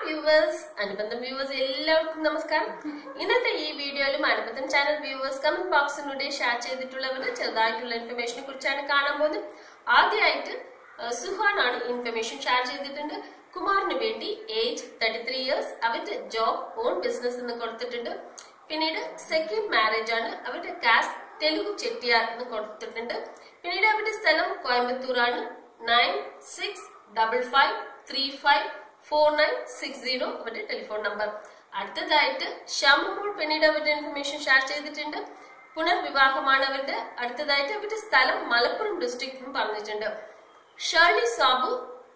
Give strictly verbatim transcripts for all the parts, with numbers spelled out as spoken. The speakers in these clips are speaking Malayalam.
viewers, അനുബന്ധം viewers എല്ലാവർക്കും നമസ്കാരം. ഇന്നത്തെ ഈ വീഡിയോയിലും അനുബന്ധം ചാനൽ viewers കമന്റ് ബോക്സിലൂടെ ഷെയർ ചെയ്തിട്ടുള്ളവരുടെ ചെറുതായിട്ടുള്ള ഇൻഫർമേഷനെ കുറിച്ചാണ് കാണാൻ പോകുന്നത്. ആദ്യമായിട്ട് സുഹാൻ ആണ് ഇൻഫർമേഷൻ ഷെയർ ചെയ്തിട്ടുണ്ട്. കുമാറിന് വേണ്ടി ഏജ് തേർട്ടി ത്രീ ഇയേഴ്സ്, അവരുടെ ജോബ് ഓൺ ബിസിനസ് എന്ന് കൊടുത്തിട്ടുണ്ട്. പിന്നീട് സെക്കൻഡ് മാരേജ് ആണ്, അവരുടെ കാസ്റ്റ് തെലുഗു ചെട്ടിയാർ എന്ന് കൊടുത്തിട്ടുണ്ട്. പിന്നീട് അവരുടെ സ്ഥലം കോയമ്പത്തൂർ ആണ്. Nine six double five three five four nine six zero അവരുടെ ടെലിഫോൺ നമ്പർ. അടുത്തതായിട്ട് ശ്യാമമോൾ പിന്നീട് അവരുടെ ഇൻഫർമേഷൻ ഷെയർ ചെയ്തിട്ടുണ്ട്. പുനർവിവാഹമാണ് അവരുടെ. അടുത്തതായിട്ട് അവരുടെ സ്ഥലം മലപ്പുറം ഡിസ്ട്രിക്ട് എന്ന് പറഞ്ഞിട്ടുണ്ട്. ഷേർലി സാബു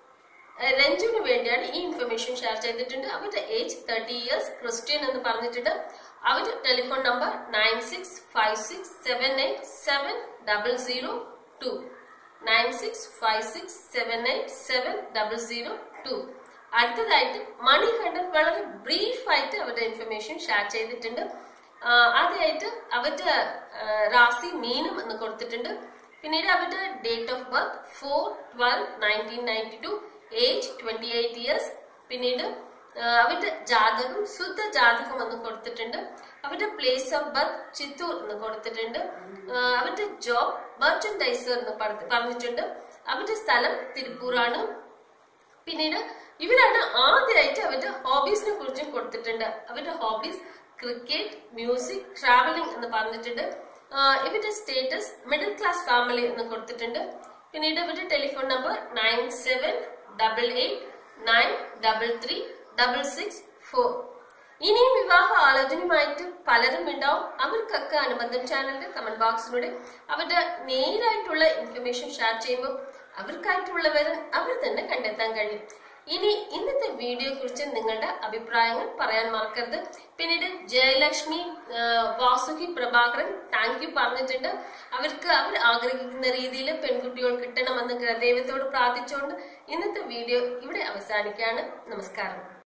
രഞ്ജുവിന് വേണ്ടിയാണ് ഈ ഇൻഫർമേഷൻ ഷെയർ ചെയ്തിട്ടുണ്ട്. അവരുടെ ഏജ് തേർട്ടി ഇയേഴ്സ്, ക്രിസ്ത്യൻ എന്ന് പറഞ്ഞിട്ടുണ്ട്. അവരുടെ telephone number nine six five six seven eight seven double zero two nine six five six seven eight seven double zero two. അടുത്തതായിട്ട് മണികണ്ഠൻ വളരെ ബ്രീഫ് ആയിട്ട് അവരുടെ ഇൻഫർമേഷൻ ഷെയർ ചെയ്തിട്ടുണ്ട്. ആദ്യമായിട്ട് അവരുടെ റാസി മീനം എന്ന് കൊടുത്തിട്ടുണ്ട്. പിന്നീട് അവരുടെ date of birth four twelve nineteen ninety two, age twenty eight years. പിന്നീട് അവരുടെ ജാതകം ശുദ്ധ ജാതകം എന്ന് കൊടുത്തിട്ടുണ്ട്. അവരുടെ പ്ലേസ് ഓഫ് ബർത്ത് ചിത്തൂർ എന്ന് കൊടുത്തിട്ടുണ്ട്. അവരുടെ ജോബ് മെർച്ചൻഡൈസർ എന്ന് പറഞ്ഞിട്ടുണ്ട്. അവരുടെ സ്ഥലം തിരുപ്പൂറാണ്. പിന്നീട് ഇവരാണ് ആദ്യമായിട്ട് അവരുടെ ഹോബീസിനെ കുറിച്ചും കൊടുത്തിട്ടുണ്ട്. അവരുടെ ഹോബീസ് ക്രിക്കറ്റ്, മ്യൂസിക്, ട്രാവലിംഗ് എന്ന് പറഞ്ഞിട്ടുണ്ട്. ഇവരുടെ സ്റ്റേറ്റസ് മിഡിൽ ക്ലാസ് ഫാമിലി എന്ന് കൊടുത്തിട്ടുണ്ട്. പിന്നീട് ഇവരുടെ telephone number nine seven double eight nine double three double six four. ഇനിയും വിവാഹ ആലോചനയുമായിട്ട് പലരും ഉണ്ടാവും. അവർക്കൊക്കെ അനുബന്ധം ചാനലിന്റെ കമന്റ് ബോക്സിലൂടെ അവരുടെ നേരായിട്ടുള്ള ഇൻഫർമേഷൻ ഷെയർ ചെയ്യുമ്പോൾ അവർക്കായിട്ടുള്ളവരെ അവർ തന്നെ കണ്ടെത്താൻ കഴിയും. ഇനി ഇന്നത്തെ വീഡിയോയെ കുറിച്ച് നിങ്ങളുടെ അഭിപ്രായങ്ങൾ പറയാൻ മറക്കരുത്. പിന്നീട് ജയലക്ഷ്മി വാസുകി പ്രഭാകരൻ താങ്ക് യു പറഞ്ഞിട്ടുണ്ട്. അവർക്ക് അവർ ആഗ്രഹിക്കുന്ന രീതിയിൽ പെൺകുട്ടികൾ കിട്ടണമെന്ന് ദൈവത്തോട് പ്രാർത്ഥിച്ചുകൊണ്ട് ഇന്നത്തെ വീഡിയോ ഇവിടെ അവസാനിക്കുകയാണ്. നമസ്കാരം.